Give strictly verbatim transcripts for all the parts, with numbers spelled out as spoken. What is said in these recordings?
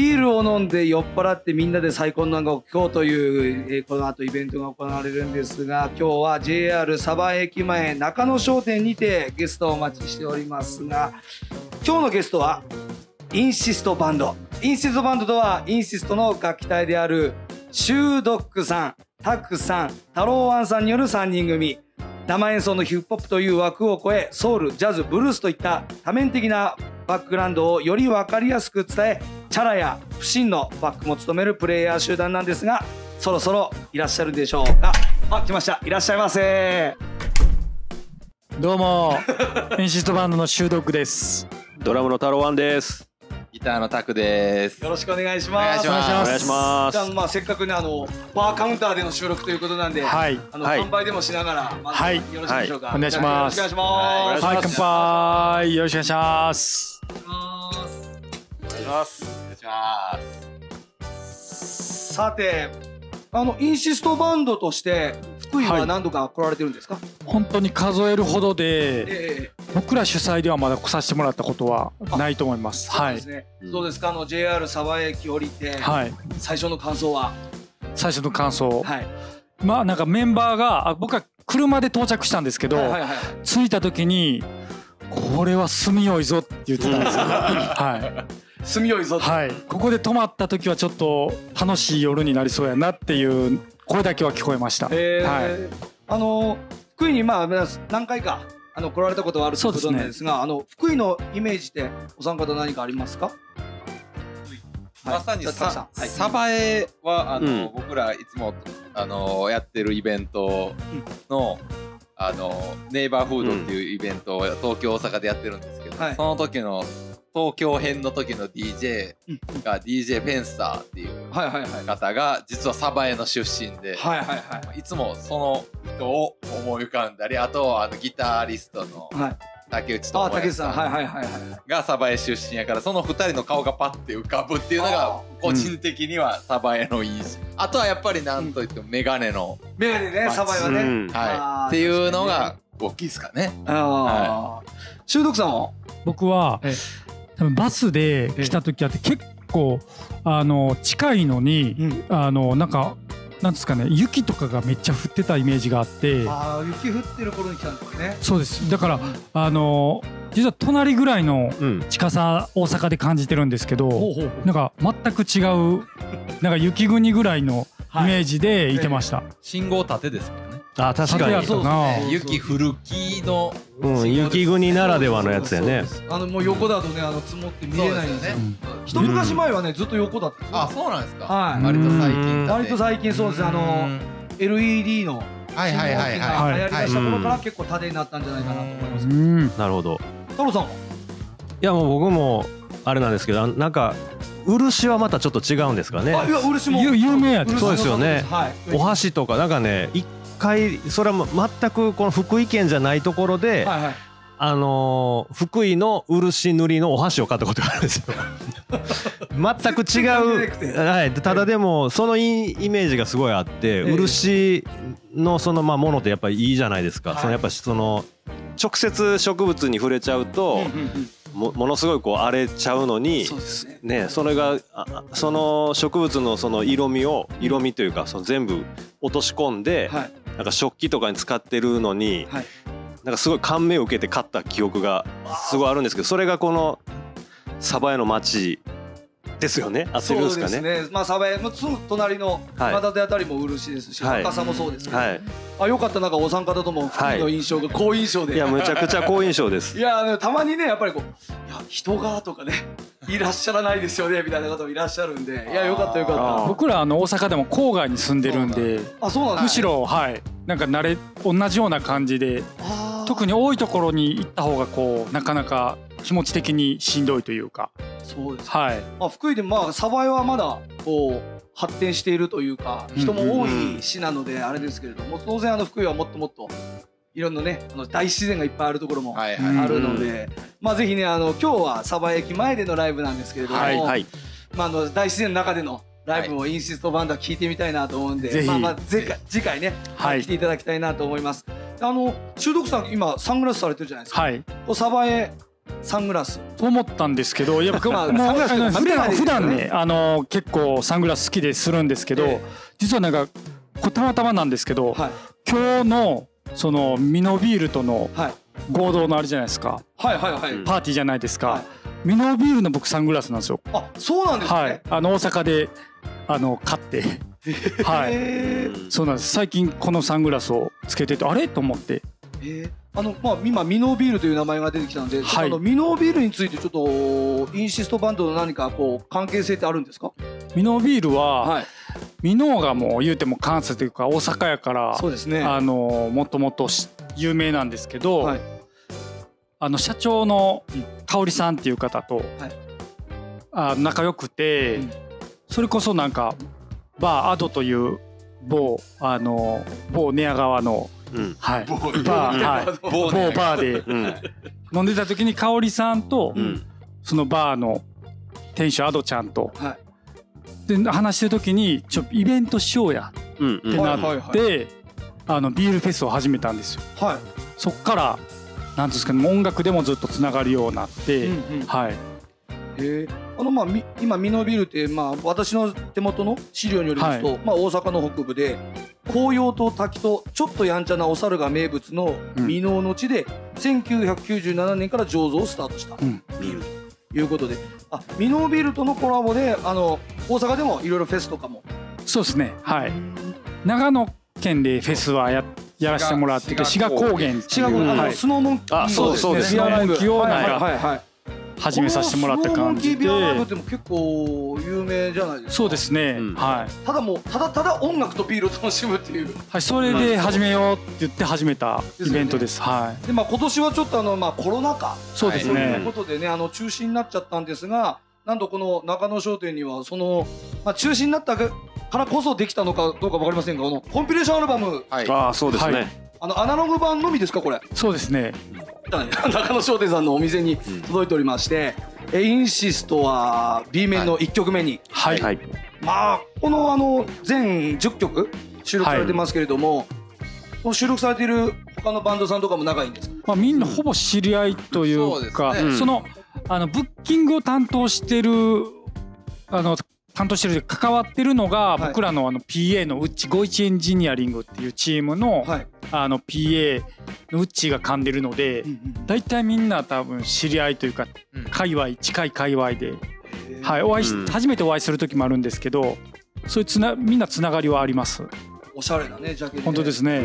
ビールを飲んで酔っ払ってみんなで最高の音楽を聴こうという、えー、この後イベントが行われるんですが、今日は ジェイアール 鯖江駅前中野商店にてゲストをお待ちしておりますが、今日のゲストはインシストバンド。インシストバンドとはインシストの楽器隊であるシュードッグさん、タクさん、タローワンさんによるさんにん組。生演奏のヒップホップという枠を超え、ソウル、ジャズ、ブルースといった多面的なバックグラウンドをより分かりやすく伝え、チャラや不審のバックも務めるプレイヤー集団なんですが、そろそろいらっしゃるでしょうか。あ、来ました。いらっしゃいませ。 どうもインシストバンドのシュードッグです。 ドラムのタロワンです。 ギターのタクです。 よろしくお願いします。 お願いします。 お願いします。 じゃあ、まあせっかくね、あのバーカウンターでの収録ということなんで、はい、あの、はい、乾杯でもしながら、まず、はい、よろしいでしょうか。はい、 お願いします。 よろしくお願いします。 はい、乾杯。よろしくお願いします。 お願いします。お願いします。 さて、あのインシストバンドとして福井は何度か来られてるんですか？はい、 本当に数えるほどで、えー、僕ら主催ではまだ来させてもらったことはないと思います。 そうですね。はい、どうですか、あの ジェイアール 鯖江駅降りて、はい、最初の感想は？ 最初の感想、はい、まあなんかメンバーが、あ、僕は車で到着したんですけど、はいはいはい、着いた時にこれは住みよいぞって言ってたんですよ。はい。 住みよいぞ。 はい。ここで泊まった時はちょっと楽しい夜になりそうやなっていう声だけは聞こえました。 えー、はい。あの福井にまあ何回かあの来られたことはあるということなんですが、あの福井のイメージってお三方何かありますか？ まさにさ鯖江はあの、うん、僕らいつもあのやってるイベントの、うん、あのネイバーフードっていうイベントを東京大阪でやってるんですけど、はい、その時の東京編の時の ディージェー が ディージェー フェンサーっていう方が実は鯖江の出身で、いつもその人を思い浮かんだり、あとあのギタリストの竹内智也さんが鯖江出身やから、そのふたりの顔がパッて浮かぶっていうのが個人的には鯖江の印象。あとはやっぱりなんといってもメガネのメガネね、鯖江はね、 はいっていうのが大きいですかね。 修徳さんは？ 僕は多分バスで来た時あって、結構あの近いのに、うん、あのなんかなんですかね、雪とかがめっちゃ降ってたイメージがあって。 ああ、雪降ってる頃に来たんですね。 そうです。だから、うん、あの実は隣ぐらいの近さ、うん、大阪で感じてるんですけど、なんか全く違うなんか雪国ぐらいのイメージでいてました。はい、 信号縦ですもんね。 あ、確かに。 そうですね。雪降る木の、 うん、雪国ならではのやつやね。 あのもう横だとね、あの積もって見れないんですよ。一昔前はね、ずっと横だったんですよ。 あ、そうなんですか。 はい。 割と最近。 割と最近そうです。あの エルイーディー のはいはいはいはい流行りだした頃から結構縦になったんじゃないかなと思います。 なるほど。 太郎さんは？いやもう僕もあれなんですけど、なんか漆はまたちょっと違うんですかね。 あ、いや漆も有名やで。 そうですよね。お箸とかなんかね、一回それは全くこの福井県じゃないところで、はいはい、あのー、福井の漆塗りのお箸を買ったことがあるんですよ。全く違う、はい、ただでもそのイメージがすごいあって、漆のそのまあものってやっぱりいいじゃないですか。はい、そのやっぱその直接植物に触れちゃうとも, ものすごいこう荒れちゃうのに、そうですね、ね、それがその植物のその色味を色味というかその全部落とし込んで、はい、なんか食器とかに使ってるのに、はい、なんかすごい感銘を受けて買った記憶がすごいあるんですけど、それがこの鯖江の町ですよね。合ってるんですかね。 そうですね。まあ鯖江のすぐ隣の今立あたりも漆ですし、若さもそうですけど、はい、あ、よかった。なんかお三方とも福井の印象が好印象で、 いやむちゃくちゃ好印象です。 いやたまにね、やっぱりこう、いや人がとかねいらっしゃらないですよねみたいな方もいらっしゃるんで、いやよかったよかった。 僕らあの大阪でも郊外に住んでるんで、 あ、そうなんです。 むしろはいなんか慣れ同じような感じで、特に多いところに行った方がこうなかなか気持ち的にしんどいというか。 そうです。 はい。 まあ福井でまあ鯖江はまだこう発展しているというか、人も多い市なのであれですけれども、当然あの福井はもっともっといろんなね、あの大自然がいっぱいあるところもあるので、まあぜひね、あの今日は鯖江駅前でのライブなんですけれども、はいはい、まああの大自然の中でのライブをインシストバンドは聴いてみたいなと思うんで、まあまあ次回次回ね、はい、来ていただきたいなと思います。あの修徳さん今サングラスされてるじゃないですか。はい。鯖江サングラス、 と思ったんですけど、やっぱもう普段普段ねあの結構サングラス好きでするんですけど、実はなんかこれたまたまなんですけど、今日のそのミノビールとの合同のあれじゃないですか、 はいはいはい、 パーティーじゃないですか。ミノビールの僕サングラスなんですよ。 あ、そうなんですね。 はい、あの大阪であの買って、はい、そうなんです。最近このサングラスをつけててあれと思って。 えー、あのまあ今ミノビールという名前が出てきたので、はい、あのミノビールについてちょっとインシストバンドの何かこう関係性ってあるんですか？ ミノビールは、はい、ミノがもう言うても関西というか大阪やから、 そうですね、 あのもっともっと有名なんですけど、はい、あの社長の香織さんっていう方と、はい、あ仲良くて、うん、それこそなんかバーアドという某あの某寝屋川のうん、はい、バー、はい、某バーで飲んでた時に香織さんと、うん、そのバーの店主アドちゃんと、はい、で話してる時にちょイベントしようやってなって、あのビールフェスを始めたんですよ。はい、そっからなんですかね、音楽でもずっとつながるようになって、うんうん、はい。 へあのまあ今ミノビールってまあ私の手元の資料によりますと、はい、まあ大阪の北部で紅葉と滝とちょっとやんちゃなお猿が名物の箕面の地でせんきゅうひゃくきゅうじゅうななねんから醸造をスタートしたビールということで、あ、ミノビールとのコラボであの大阪でもいろいろフェスとかも。 そうですね、はい。長野県でフェスはややらせてもらってて、志賀高原、 志賀高原、あのスノーモンキー、 あ、そうそうですね、スノーモンキーをなんか始めさせてもらった感じで。 スノーモンキービアライブっても結構有名じゃないですか。 そうですね、うん、はい。 ただもうただただ音楽とビールを楽しむっていう、 はい、それで始めようって言って始めたイベントです。はい。 でまあ今年はちょっとあのまあコロナ禍、 そうですね、 ということでね、あの中止になっちゃったんですが、なんとこの中野商店にはそのまあ中止になったからこそできたのかどうか分かりませんが、このコンピレーションアルバム、 はい、ああそうですね、はい、 あのアナログ版のみですかこれ？ そうですね。 中野商店さんのお店に届いておりまして、うん、インシストは B 面のいっきょくめに、 はい、はい、 まあこのあの全じゅっきょく収録されてますけれども、はい、この収録されている他のバンドさんとかも仲いいんですか？ まあ、みんなほぼ知り合いというか、うん、そのあのブッキングを担当してるあの担当してる関わってるのが、僕らのあの ピーエー のうっちごいちエンジニアリングっていうチームの、はい、あの ピーエー のうっちが噛んでるので、だいたいみんな多分知り合いというか、うん、界隈近い界隈で、はい、お会いし、うん、初めてお会いする時もあるんですけど、そういうつなみんなつながりはあります。 おしゃれなねジャケット、 本当ですね、うん、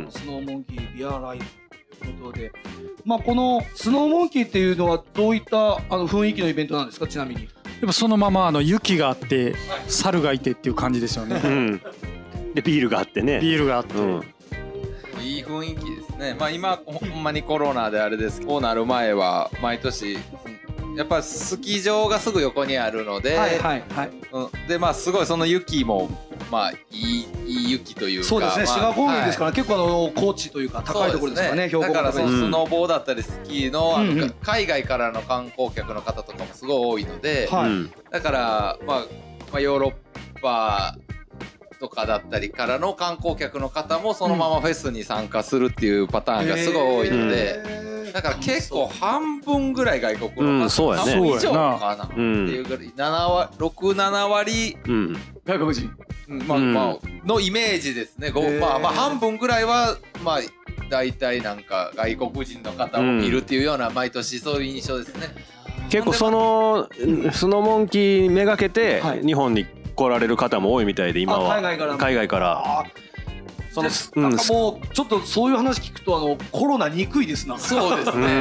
スノーモンキービアライブということで、まあこのスノーモンキーっていうのはどういったあの雰囲気のイベントなんですか？ちなみにやっぱそのままあの雪があって猿がいてっていう感じですよね、うん、 でビールがあってね、 ビールがあって、うん、 いい雰囲気ですね。まあ今ほんまにコロナであれですけど、こうなる前は毎年やっぱスキー場がすぐ横にあるので、はいはいはい、うん、でまあすごいその雪もまあいいいい雪というか、 そうですね、志賀高原ですから、はい、結構あの高地というか高いところですからね、標高が高い。だからそのスノボーだったりスキーの、あの、うんうん、海外からの観光客の方とかもすごい多いので、はい、だからまあ、まあ、ヨーロッパとかだったりからの観光客の方もそのままフェスに参加するっていうパターンがすごい多いので、うん、だから結構半分ぐらい外国の方、うん、そうやね、半分以上かなっていうぐらい、ななわりろく、ななわり、うん、 外国人、 まあまあのイメージですね。まあまあ半分ぐらいはまあ大体なんか外国人の方を見るっていうような、毎年そういう印象ですね。 結構そのスノーモンキーめがけて日本に来られる方も多いみたいで、今は海外から、海外からそのなんかもうちょっとそういう話聞くとあのコロナにくいですな。 そうですね、うん、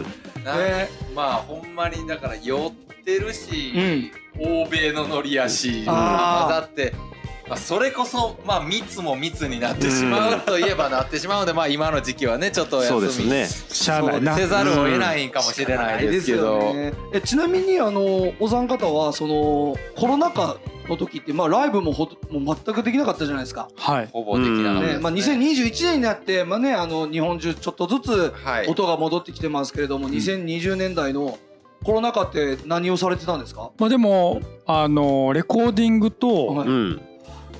ね、まあほんまにだから酔ってるし、うん、欧米のノリやし混ざって、まあ、それこそまあ密も密になってしまうといえばなってしまうので、まあ今の時期はねちょっとお休み、そうですね、 しゃあないな、 せざるを得ないかもしれないですけど、うんね、 えちなみにあのお三方はそのコロナ禍の時ってまあライブもほもう全くできなかったじゃないですか。 はい。 ほぼできなかったですね。 まあにせんにじゅういちねんになってまあね、あの日本中ちょっとずつ音が戻ってきてますけれども、はい、にせんにじゅうねんだいのコロナ禍って何をされてたんですか？ まあでもあのレコーディングと、はい、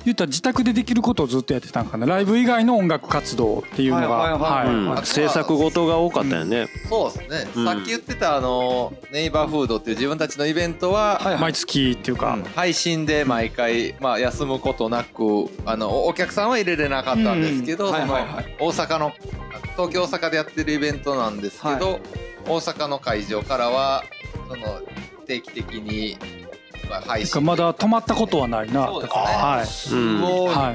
言ったら自宅でできることをずっとやってたんかな。ライブ以外の音楽活動っていうのが制作事が多かったよね。 そうですね、さっき言ってたあのネイバーフードっていう自分たちのイベントは毎月っていうか配信で毎回まあ休むことなくあのお客さんは入れれなかったんですけど、その大阪の東京大阪でやってるイベントなんですけど、大阪の会場からはその定期的に配信まだ止まったことはないな。 そうですね、 はい、 すごい、はい、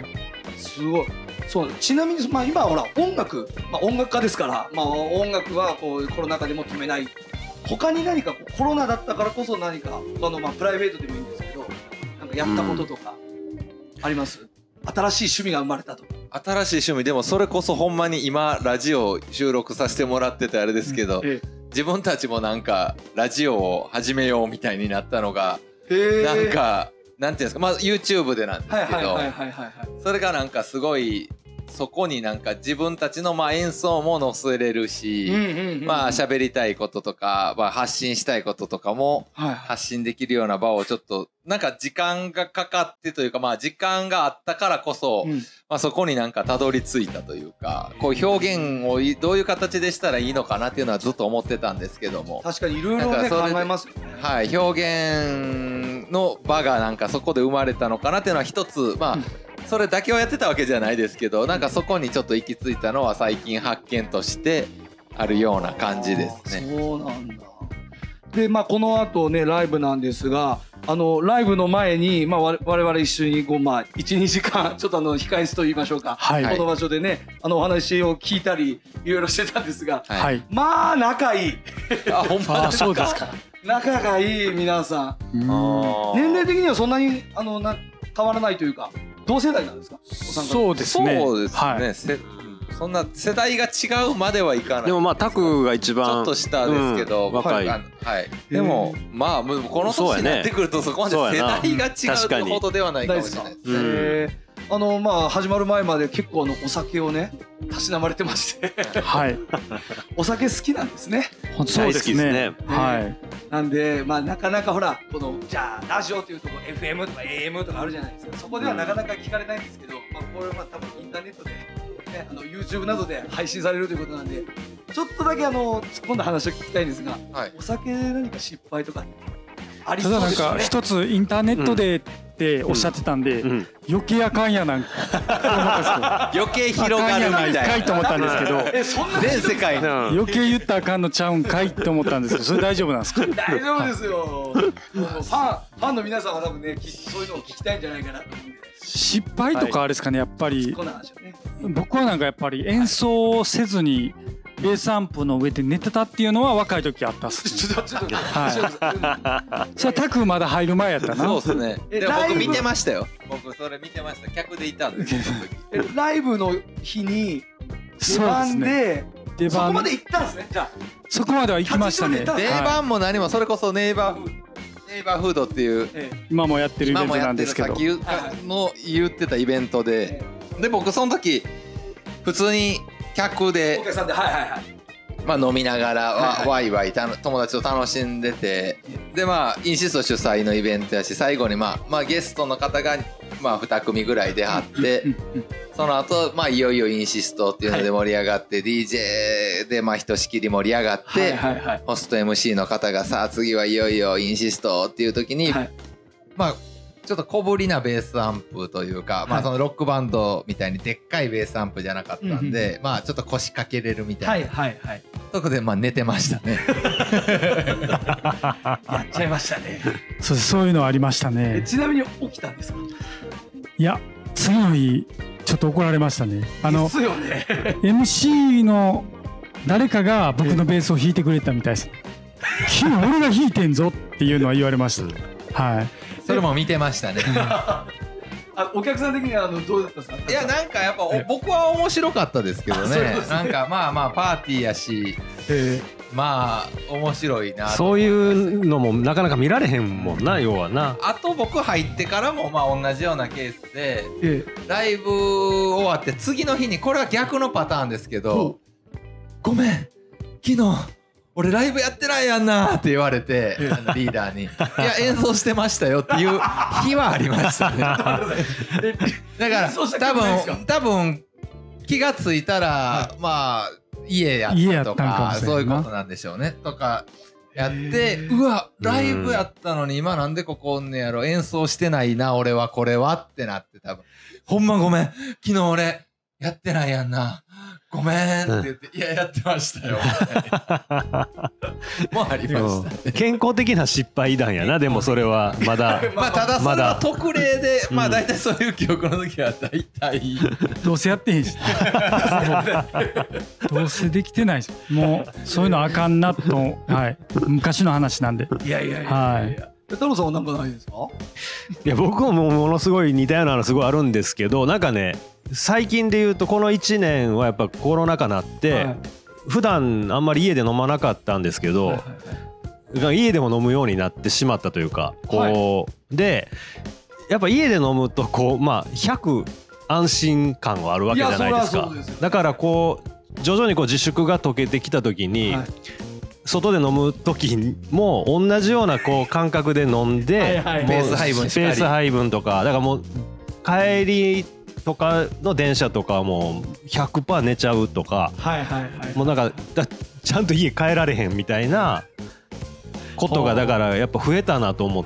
すごい。そうちなみに、まあ、今はほら音楽、まあ、音楽家ですから、まあ、音楽はこうコロナ禍でも止めない。他に何かこうコロナだったからこそ何か他の、まあ、プライベートでもいいんですけど、なんかやったこととかあります？新しい趣味が生まれたとか。 新しい趣味でもそれこそほんまに今ラジオ収録させてもらっててあれですけど、うんええ、自分たちもなんかラジオを始めようみたいになったのがなんかなんていうんですか、まあ YouTube でなんですけど、それがなんかすごいそこになんか自分たちのまあ演奏も載せれるし、まあ喋りたいこととか、まあ、発信したいこととかも発信できるような場をちょっとなんか時間がかかってというか、まあ時間があったからこそ、うん、まあそこになんかたどり着いたというか、こう表現をどういう形でしたらいいのかなっていうのはずっと思ってたんですけども、 確かにいろいろね考えますよね。 はい、表現の場がなんかそこで生まれたのかなっていうのは一つ、まあ、うんそれだけをやってたわけじゃないですけど、なんかそこにちょっと行き着いたのは最近発見としてあるような感じですね。 そうなんだ。でまあこの後ねライブなんですが、あのライブの前に、まあ、我々一緒にこう、まあ、いちにじかんちょっとあの控え室と言いましょうか、はい、この場所でねあのお話を聞いたりいろいろしてたんですが、はい、まあ仲いい。 あほんまそうですか。 仲がいい皆さん。年齢的にはそんなにあのな変わらないというか。同世代なんですか？ そうですね。 そうですね。はい、そんな世代が違うまではいかない。 でもまあタクが一番ちょっと下ですけど、うん、 若い。 はい。でもまあこの年になってくるとそこまで世代が違うというほどではないかもしれないですね。 あのまあ始まる前まで結構あのお酒をねたしなまれてましてはい。 お酒好きなんですね。 そうですね。はい。 なんでまあなかなかほらこのじゃあラジオというとこ エフエム とか エーエム とかあるじゃないですか。そこではなかなか聞かれないんですけど、まあこれは多分インターネットで、ね、あの YouTube などで配信されるということなんで、ちょっとだけあの突っ込んだ話を聞きたいんですが、はい、お酒で何か失敗とかありそうですよね。 ただなんか一つインターネットで、うんっておっしゃってたんで、うんうん、余計あかんやなんか余計広がるみたいなかいと思ったんですけどえそんな全世界の余計言ったらあかんのちゃうんかいって思ったんですけど、それ大丈夫なんですか？ 大丈夫ですよ。ファンファンの皆さんは多分ねそういうのを聞きたいんじゃないかなと思うんで。 失敗とかあれですかね、やっぱり、 ね、 僕はなんかやっぱり演奏せずにベースアンプの上で寝てたっていうのは若い時あったっすね。 ちょっとちょっとはい。それタクまだ入る前やったな。 そうですね。でも僕見てましたよ。僕それ見てました。客でいたんですよ。 えライブの日に出番で出番そこまで行ったんですね。じゃあそこまでは行きましたね。 出番も何もそれこそネイバーフードネイバーフードっていう今もやってるイベントなんですけど、 今もやってるさっきの言ってたイベントで、で僕その時普通に客でお客さんではいはいはいまあ飲みながらワイワイ友達と楽しんでて、でまあインシスト主催のイベントやし、最後にまあまあゲストの方がまあに組ぐらい出はって、その後まあいよいよインシストっていうので盛り上がって ディージェー でまあひとしきり盛り上がって、ホスト エムシー の方がさあ次はいよいよインシストっていう時にまあちょっと小ぶりなベースアンプというか、まあそのロックバンドみたいにでっかいベースアンプじゃなかったんで、まあちょっと腰掛けれるみたいなとこでまあ寝てましたね。 やっちゃいましたね。 そうそういうのありましたね。 ちなみに起きたんですか？ いや次の日ちょっと怒られましたね。あのですよね。 エムシー の誰かが僕のベースを弾いてくれたみたいです。昨日俺が弾いてんぞっていうのは言われました。はい。 それも見てましたね。 あお客さん的にはあのどうだったんですか？ いやなんかやっぱ僕は面白かったですけどね。なんかまあまあパーティーやし、まあ面白いな。 そういうのもなかなか見られへんもんな、要はな。 あと僕入ってからもまあ同じようなケースで、ライブ終わって次の日にこれは逆のパターンですけど、ごめん昨日俺ライブやってないやんなって言われて、あのリーダーにいや演奏してましたよっていう日はありましたね。だから多分多分気がついたら、はい、まあ家やったとかそういうことなんでしょうねとかやって、うわライブやったのに今なんでここおんねやろ、演奏してないな俺はこれはってなって、多分ほんまごめん昨日俺やってないやんなごめんって言って、うん、いややってましたよもうありました、ね、 健康的な失敗談やな。でもそれはまだまあただそれは特例で、まあ大体そういう記憶の時は大体どうせやってへんしどうせできてないし、もうそういうのあかんなと、はい、昔の話なんで。 いやいやいや、 はい、 太郎さんは何かないですか？ いや僕もものすごい似たようなのすごいあるんですけど、なんかね最近で言うとこのいちねんはやっぱコロナ禍になって、はい、普段あんまり家で飲まなかったんですけど、はいはいはい、家でも飲むようになってしまったというか、こう、はい、でやっぱ家で飲むとこうまあひゃく安心感はあるわけじゃないですか。だからこう徐々にこう自粛が解けてきた時に、はい、外で飲む時も同じようなこう感覚で飲んで、 はいはい、ペース配分しっかり、 ペース配分とかだからもう帰りとかの電車とかも ひゃくパーセント 寝ちゃうとか、 はいはいはい、 もうなんかだちゃんと家帰られへんみたいなことがだからやっぱ増えたなと思って、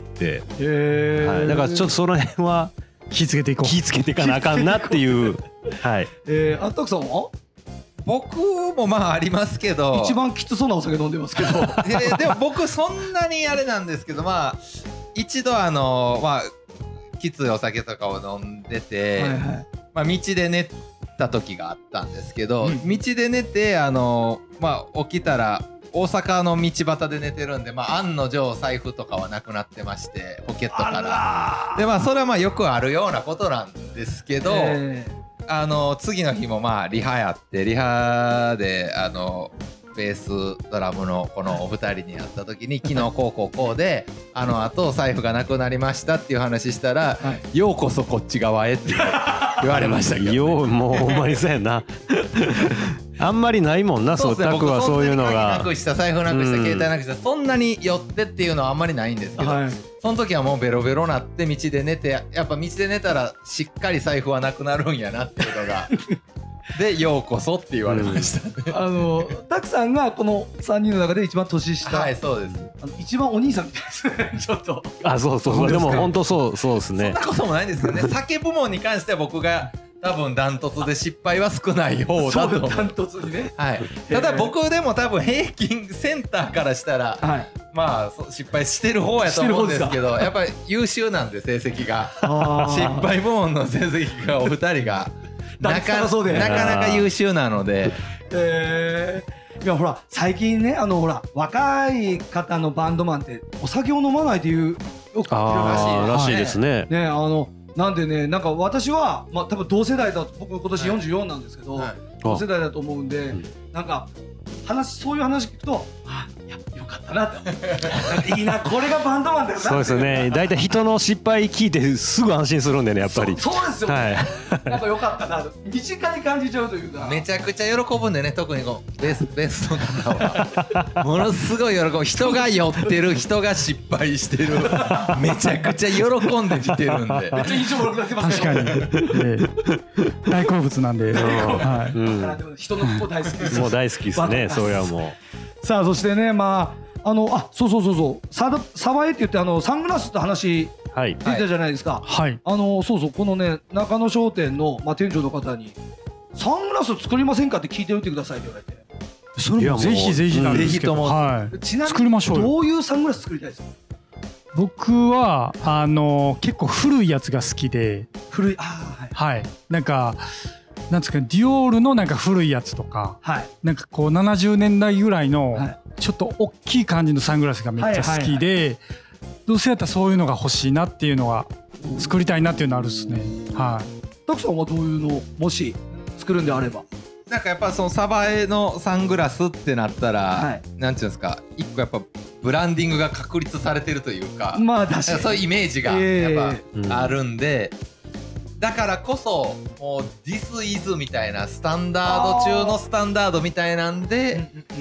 へー、 はい、だからちょっとその辺は気ぃつけていこう気ぃつけていかなあかんなっていうはい、 えー、あったくさんは？ 僕もまあありますけど、 一番きつそうなお酒飲んでますけどで, でも僕そんなにあれなんですけど、まあ一度あのまあきついお酒とかを飲んでて、はいはい、まあ、道で寝た時があったんですけど、うん、道で寝てあの、まあ、起きたら大阪の道端で寝てるんで、まあ、案の定財布とかはなくなってまして、ポケットからで、まあ、それはまあよくあるようなことなんですけど、あの次の日もまあリハやって、リハであのベースドラムのこのお二人に会った時に昨日こうこうこうであのあと財布がなくなりましたっていう話したら、はい、ようこそこっち側へって言われましたけど、ね、 ようもうほんまにそうやなあんまりないもんな、そうタクはそういうのがなくした財布なくした、うん、携帯なくした、そんなに寄ってっていうのはあんまりないんですけど、はい、その時はもうベロベロなって道で寝て、やっぱ道で寝たらしっかり財布はなくなるんやなっていうのがでようこそって言われましたね、 うん、あのタクさんがこのさんにんの中で一番年下、 はいそうです、 あの一番お兄さんみたいですねちょっと、 あそうそうそう、でも本当そうそうですね、 そんなこともないんですけどね酒部門に関しては僕が多分ダントツで失敗は少ない方だとダントツにね、 はい、ただ僕でも多分平均センターからしたら、はい、まあ失敗してる方やと思うんですけど、やっぱり優秀なんで成績が失敗部門の成績がお二人がなか, なかなか優秀なので、 えー、いやほら最近ね、あのほら若い方のバンドマンってお酒を飲まないというよく聞いてるらしいらしいですね。 ね、あのなんでね、なんか私はまあ多分同世代だと、僕今年よんじゅうよんなんですけど、はい、同世代だと思うんで、うん、なんか話そういう話聞くと、あやっぱよかったなっていいな、これがバンドマンだよなって。 そうですね、だいたい人の失敗聞いてすぐ安心するんでね、やっぱり。 そ, そうですよ、ね、はい、なんかよかったな、身近に感じちゃうというか、 めちゃくちゃ喜ぶんでね、特にこうベースベースの方はものすごい喜ぶ、人が酔ってる、人が失敗してるめちゃくちゃ喜んできてるんで、 めっちゃ印象悪くなってますよ。確かに、えー、大好物なんで、はい、 うん、人の不幸大好きです。 もう大好きですね、そうやもう。さあそしてね、まああのあそうそうそうそう、ササバエって言ってあのサングラスって話出たじゃないですか。 はい。 あのそうそう、このね中野商店のまあ店長の方にサングラス作りませんかって聞いておいてくださいって言われて。 それもぜひぜひなんですけど、はい。 ちなみにどういうサングラス作りたいですか？ 僕はあの結構古いやつが好きで、 古い、あはい、はい、なんかなんですか、ディオールのなんか古いやつとか、はい、なんかこうななじゅうねんだいぐらいのちょっと大きい感じのサングラスがめっちゃ好きで、どうせやったらそういうのが欲しいなっていうのは作りたいなっていうのあるっすね。はい。 タクさんはどういうのもし作るんであれば？ なんかやっぱそのサバエのサングラスってなったら、はい、なんていうんですか、一個やっぱブランディングが確立されてるというか、 まあ確かにそういうイメージがやっぱあるんで、えー、だからこそもう This is みたいなスタンダード中のスタンダードみたいなんで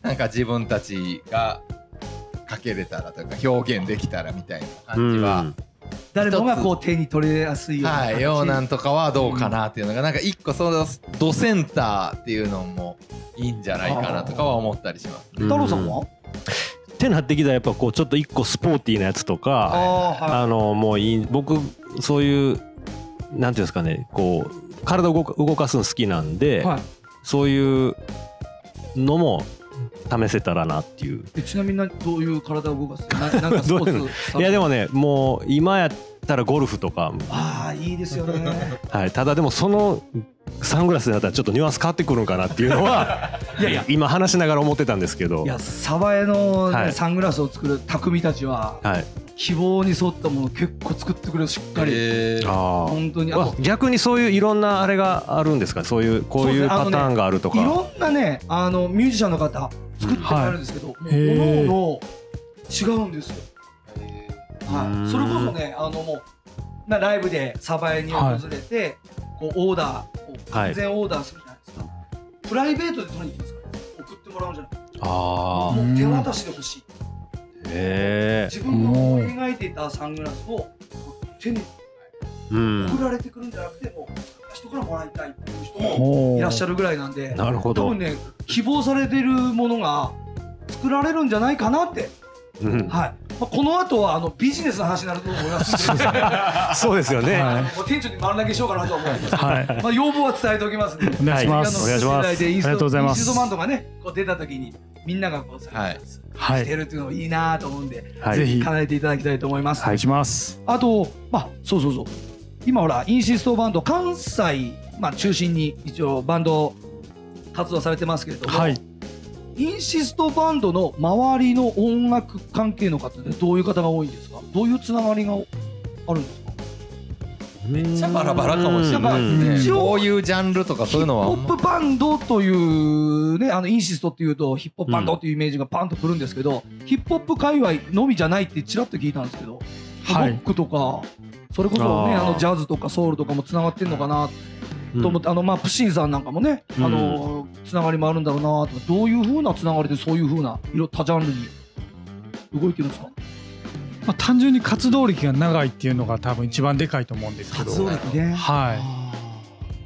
なんか自分たちがかけれたらというか表現できたらみたいな感じは、 誰もがこう手に取れやすいような、 はい、ようなんとかはどうかなっていうのが、なんか一個そのドセンターっていうのもいいんじゃないかなとかは思ったりしますね。 太郎さんはってなってきたらやっぱこうちょっと一個スポーティーなやつとか、あ、はい、あのもういい、僕そういうなんていうんですかね、こう体を動か、動かすの好きなんで、はい、そういうのも試せたらなっていう。 ちなみにどういう体を動かすな、なんかスポーツいやでもね、もう今やったらゴルフとか、 ああいいですよね、 はい、ただでもそのサングラスになったらちょっとニュアンス変わってくるんかなっていうのはいやいや今話しながら思ってたんですけど、 いや鯖江の、ね、はい、サングラスを作る匠たちは、はい、希望に沿ったもの結構作ってくれる、しっかり、えー、あ本当に。あ逆にそういういろんなあれがあるんですか、そういうこういうパターンがあるとか、 ね、いろんなねあのミュージシャンの方作ってあるんですけど、はい、もう各々違うんですよ、はい、それこそねあのもうなライブで鯖江に訪れて、はい、こうオーダーを完全オーダーするじゃないですか、はい、プライベートで取りに行くんですか、送ってもらうんじゃない、あもう手渡しで欲しい、へ自分の描いていたサングラスを手に送られてくるんじゃなくて、もう人からもらいたいっていう人もいらっしゃるぐらいなんで、なるほど、多分ね希望されてるものが作られるんじゃないかなって、うん、はい、まあ、この後はあのビジネスの話になると思いますそうですよね、 はい、店長に丸投げしようかなと思うんですけど、はい、まあ要望は伝えておきますね。 お願いします。お願いします。ありがとうございます。 インストバンドがねこう出た時にみんながこうはいしてるっていうのもいいなと思うんで、はい、ぜひ叶えていただきたいと思います。 はい、します。 あとまあそうそうそう、今ほらインシストバンド関西まあ中心に一応バンド活動されてますけれども、はい、インシストバンドの周りの音楽関係の方ってどういう方が多いんですか？どういうつながりがあるんですか？ めっちゃバラバラかもしれないですね。こういうジャンルとかそういうのはヒップホップバンドというね、あのインシストっていうとヒップホップバンドっていうイメージがパンとくるんですけど、うん、ヒップホップ界隈のみじゃないってちらっと聞いたんですけど、はい、ロックとかそれこそねあのジャズとかソウルとかもつながってんのかなと思って、うん、あのまあプシンさんなんかもね、あのつながりもあるんだろうなと、どういう風なつながりでそういう風な色多ジャンルに動いてるんですか？ まあ、単純に活動歴が長いっていうのが多分一番でかいと思うんですけど、 活動歴ね、 はい、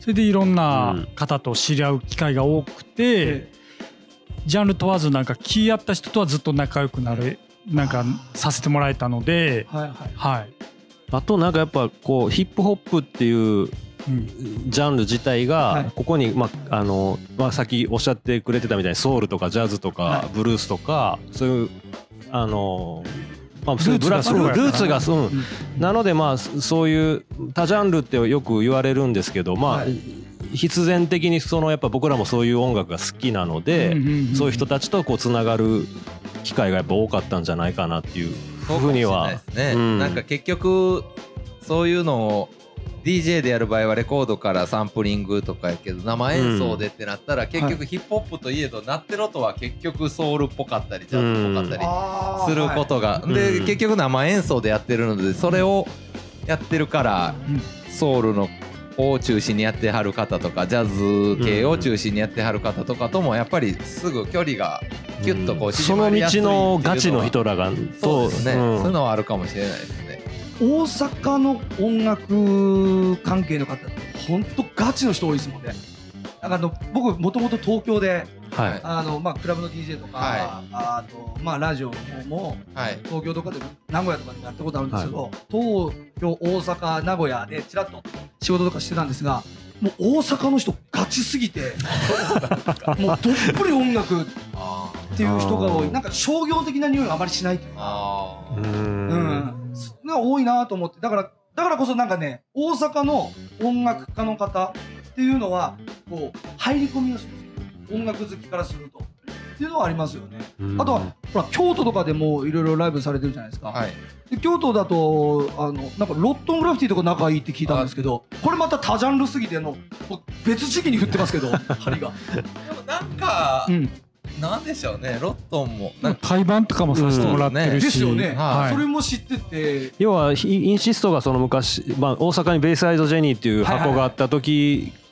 それでいろんな方と知り合う機会が多くて、うん、ジャンル問わずなんか気合った人とはずっと仲良くなれなんかさせてもらえたので、はいはいはい、 あとなんかやっぱこうヒップホップっていうジャンル自体がここにまああのまあさっきおっしゃってくれてたみたいにソウルとかジャズとかブルースとかそういうあのまあルーツがそうなのでまあそういう多ジャンルってよく言われるんですけど、まあ必然的にそのやっぱ僕らもそういう音楽が好きなのでそういう人たちとこうつながる機会がやっぱ多かったんじゃないかなっていうふうには。 なんか結局そういうのをディージェー でやる場合はレコードからサンプリングとかやけど生演奏でってなったら結局ヒップホップといえど鳴ってる音は結局ソウルっぽかったりジャズっぽかったりすることがで結局生演奏でやってるのでそれをやってるからソウルのを中心にやってはる方とかジャズ系を中心にやってはる方とかともやっぱりすぐ距離がキュッとこう縮まりやすいっていうのはその道のガチの人らがそうですね、うん、そういうのはあるかもしれないですね。 大阪の音楽関係の方って本当ガチの人多いですもんね。なんかあの僕もともと東京で、はい、あのまあクラブの ディージェー とか、はい、あとまあラジオの方も、はい、東京とかで名古屋とかでやったことあるんですけど、はい、東京大阪名古屋でちらっと仕事とかしてたんですが、もう大阪の人ガチすぎてもうどっぷり音楽っていう人が多い。なんか商業的な匂いがあまりしないというか、うん、が多いなと思って、だからだからこそなんかね大阪の音楽家の方っていうのはこう入り込みやすいですよ、音楽好きからするとっていうのはありますよね。あとはほら京都とかでもいろいろライブされてるじゃないですか、はい、で京都だとあのなんかロットングラフィティとか仲いいって聞いたんですけど、これまた多ジャンルすぎての別時期に振ってますけど針がでもなんか、うんなんでしょうね、ロットンも対バンとかもさせてもらってるし、 ですよね、はい、それも知ってて、 要はインシストがその昔、まあ、大阪にベイサイドジェニーっていう箱があった時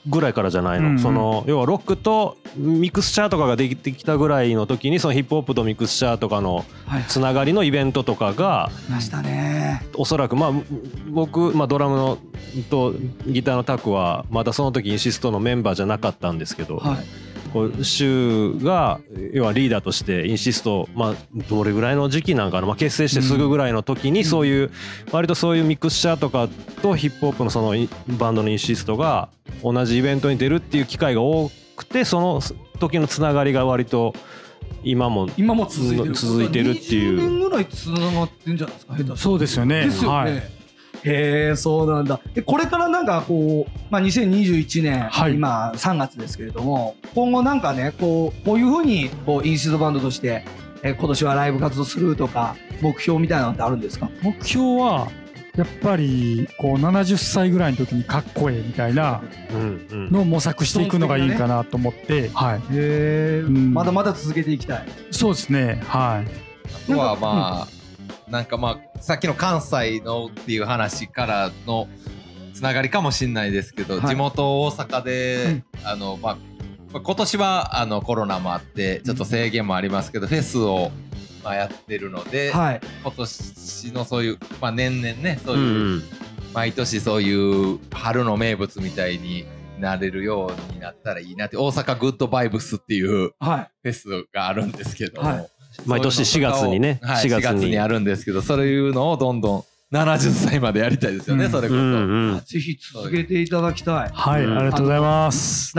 ぐらいからじゃないの、うんうん、その要はロックとミクスチャーとかができてきたぐらいの時にそのヒップホップとミクスチャーとかのつながりのイベントとかが、 ましたね、 おそらくまあ僕、まあ、ドラムのとギターのタクはまだその時インシストのメンバーじゃなかったんですけど、はい、こうシュが要はリーダーとしてインシスト、まあ、どれぐらいの時期なんかな、まあ、結成してすぐぐらいの時にそういう割とそういうミクスチャーとかとヒップホップのそのバンドのインシストが同じイベントに出るっていう機会が多くて、その時のつながりが割と今も今も続いてる続いてるっていう。 にじゅうねんぐらいつながってんじゃないですか。下手そうですよね。 ですよね。はい、へえ、そうなんだ。でこれからなんかこう、まあ、にせんにじゅういちねん、はい、今さんがつですけれども、今後なんかねこうこういうふうにこうインシストバンドとして、え今年はライブ活動するとか目標みたいなのってあるんですか？ 目標はやっぱりこうななじゅっさいぐらいの時にかっこええみたいなのを模索していくのがいいかなと思って、はい、へえ、うん、まだまだ続けていきたい。 そうですね、はい。 あとはまあ、うん、なんかまあさっきの関西のっていう話からのつながりかもしれないですけど、はい、地元大阪で、うん、あのまあ今年はあのコロナもあってちょっと制限もありますけど、うん、フェスをまあやってるので、はい、今年のそういう、まあ、年々ねそういう、うん、毎年そういう春の名物みたいになれるようになったらいいなって、大阪グッドバイブスっていうフェスがあるんですけども、はい、 毎年しがつにね、 はい、しがつにあるんですけど、そういうのをどんどんななじゅっさいまでやりたいですよね、うん、それこそ、うんうん、ぜひ続けていただきたい。 はい、うん、ありがとうございます。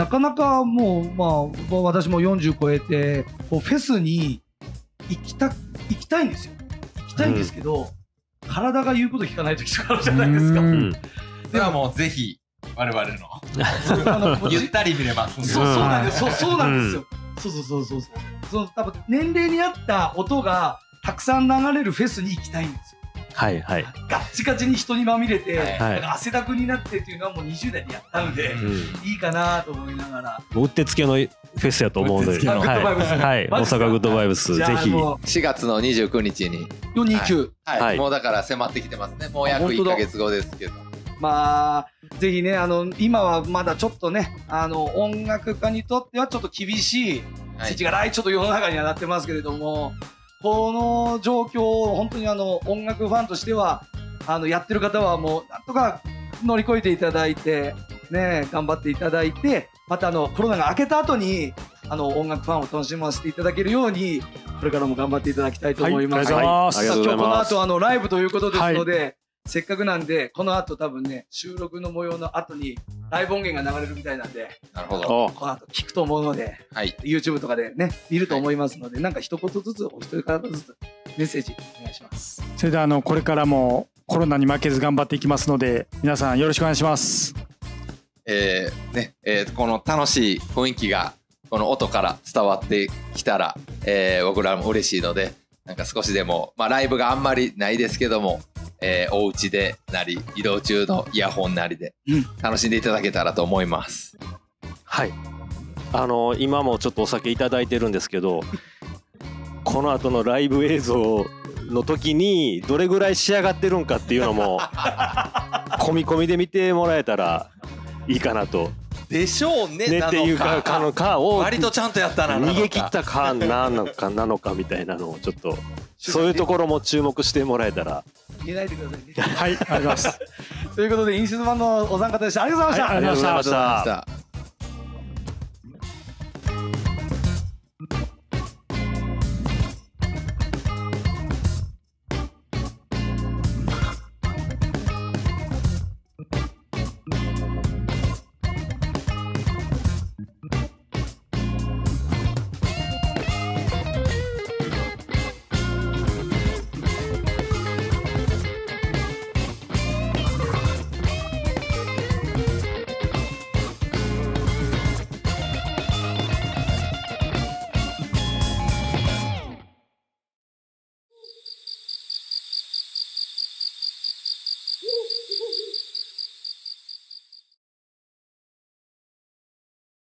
なかなかもう、まあ、私もよんじゅう超えてこうフェスに行きた、行きたいんですよ。行きたいんですけど、うん、体が言うこと聞かない時とかあるじゃないですか。 ではもうぜひ我々のゆったり見れます。 そうそうなんです。そうそうなんですよ。そうそうそうそうそう。その多分年齢に合った音がたくさん流れるフェスに行きたいんですよ。 はいはい。 ガッチガチに人にまみれて、はい、汗だくになってっていうのはもうにじゅう代でやったので、うん、いいかなと思いながら。 うってつけのフェスやと思うので、はい、はい、大阪グッドバイブスぜひしがつのにじゅうくにちによんにきゅう、 はいはい、もうだから迫ってきてますね。もう約いっかげつごですけど、 まあぜひね、あの今はまだちょっとね、あの音楽家にとってはちょっと厳しい世知辛いちょっと世の中にはなってますけれども、この状況を本当にあの音楽ファンとしてはあのやってる方はもうなんとか乗り越えていただいてね、頑張っていただいて、またあのコロナが明けた後にあの音楽ファンを楽しませていただけるようにこれからも頑張っていただきたいと思います。 はい、ありがとうございます。 今日この後あのライブということですので、はい、せっかくなんでこの後多分ね収録の模様の後にライブ音源が流れるみたいなんで、 なるほど、 この後聞くと思うので、はい、YouTube とかでね見ると思いますので、はい、なんか一言ずつお一人方ずつメッセージお願いします。 それではあのこれからもコロナに負けず頑張っていきますので皆さんよろしくお願いします。 えーねえー、この楽しい雰囲気がこの音から伝わってきたら、えー、僕らも嬉しいので、なんか少しでも、まあ、ライブがあんまりないですけども、えー、お家でなり移動中のイヤホンなりで楽しんでいただけたらと思います、うん、 はい、あの今もちょっとお酒いただいてるんですけどこの後のライブ映像の時にどれぐらい仕上がってるんかっていうのも込み込みで見てもらえたらいいかなと。 でしょうね。 ねっていうかかのかを割とちゃんとやったな逃げ切ったかなのかなのかみたいなのをちょっとそういうところも注目してもらえたら。 言えないでくださいね。 はい、ありがとうございます。 ということでインシスト版のお三方でした。ありがとうございました。 はい、ありがとうございました。